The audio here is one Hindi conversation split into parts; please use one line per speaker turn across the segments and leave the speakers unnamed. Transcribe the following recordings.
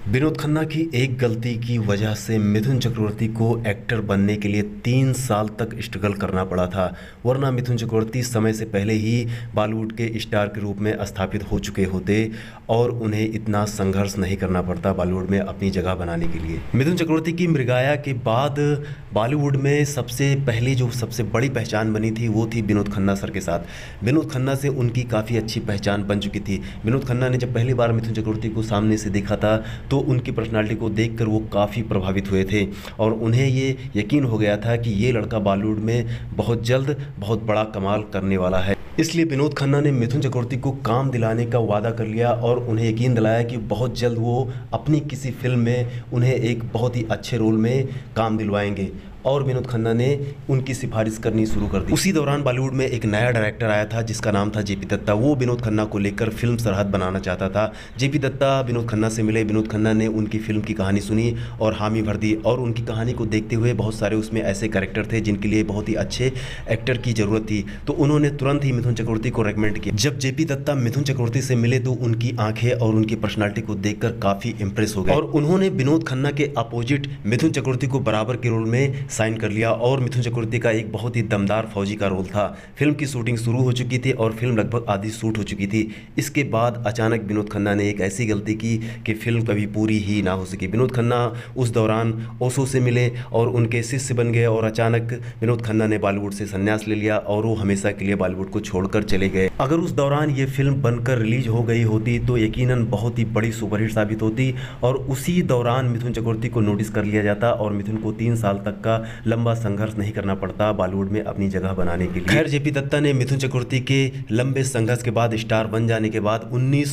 विनोद खन्ना की एक गलती की वजह से मिथुन चक्रवर्ती को एक्टर बनने के लिए 3 साल तक स्ट्रगल करना पड़ा था। वरना मिथुन चक्रवर्ती समय से पहले ही बॉलीवुड के स्टार के रूप में स्थापित हो चुके होते और उन्हें इतना संघर्ष नहीं करना पड़ता बॉलीवुड में अपनी जगह बनाने के लिए। मिथुन चक्रवर्ती की मृगया के बाद बॉलीवुड में सबसे पहले जो सबसे बड़ी पहचान बनी थी वो थी विनोद खन्ना सर के साथ। विनोद खन्ना से उनकी काफ़ी अच्छी पहचान बन चुकी थी। विनोद खन्ना ने जब पहली बार मिथुन चक्रवर्ती को सामने से देखा था तो उनकी पर्सनालिटी को देखकर वो काफ़ी प्रभावित हुए थे और उन्हें ये यकीन हो गया था कि ये लड़का बॉलीवुड में बहुत जल्द बहुत बड़ा कमाल करने वाला है। इसलिए विनोद खन्ना ने मिथुन चक्रवर्ती को काम दिलाने का वादा कर लिया और उन्हें यकीन दिलाया कि बहुत जल्द वो अपनी किसी फिल्म में उन्हें एक बहुत ही अच्छे रोल में काम दिलवाएंगे और विनोद खन्ना ने उनकी सिफारिश करनी शुरू कर दी। उसी दौरान बॉलीवुड में एक नया डायरेक्टर आया था जिसका नाम था जेपी दत्ता। वो विनोद खन्ना को लेकर फिल्म सरहद बनाना चाहता था। जेपी दत्ता विनोद खन्ना से मिले, विनोद खन्ना ने उनकी फिल्म की कहानी सुनी और हामी भर दी और उनकी कहानी को देखते हुए बहुत सारे उसमें ऐसे कैरेक्टर थे जिनके लिए बहुत ही अच्छे एक्टर की ज़रूरत थी, तो उन्होंने तुरंत ही मिथुन चक्रवर्ती को रेकमेंड किया। जब जेपी दत्ता मिथुन चक्रवर्ती से मिले तो उनकी आंखें और उनकी पर्सनालिटी को देखकर काफ़ी इंप्रेस हो गए और उन्होंने विनोद खन्ना के अपोजिट मिथुन चक्रवर्ती को बराबर के रोल में साइन कर लिया और मिथुन चक्रवर्ती का एक बहुत ही दमदार फौजी का रोल था। फिल्म की शूटिंग शुरू हो चुकी थी और फिल्म लगभग आधी शूट हो चुकी थी। इसके बाद अचानक विनोद खन्ना ने एक ऐसी गलती की कि फिल्म कभी पूरी ही ना हो सकी। विनोद खन्ना उस दौरान ओशो से मिले और उनके शिष्य बन गए और अचानक विनोद खन्ना ने बॉलीवुड से संन्यास ले लिया और वो हमेशा के लिए बॉलीवुड को छोड़कर चले गए। अगर उस दौरान ये फिल्म बनकर रिलीज हो गई होती तो यकीनन बहुत ही बड़ी सुपरहिट साबित होती और उसी दौरान मिथुन चक्रवर्ती को नोटिस कर लिया जाता और मिथुन को 3 साल तक का लंबा संघर्ष नहीं करना पड़ता बॉलीवुड में अपनी जगह बनाने के लिए। खैर, जेपी दत्ता ने मिथुन चक्रवर्ती के लंबे संघर्ष के बाद स्टार बन जाने के बाद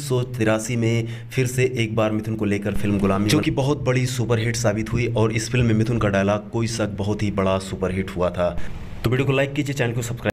1983 में फिर से एक बार मिथुन को लेकर फिल्म गुलामी, जो कि बहुत बड़ी सुपरहिट साबित हुई और इस फिल्म में मिथुन का डायलॉग कोई शक बहुत ही बड़ा सुपरहिट हुआ था। तो वीडियो को लाइक कीजिए, चैनल को सब्सक्राइब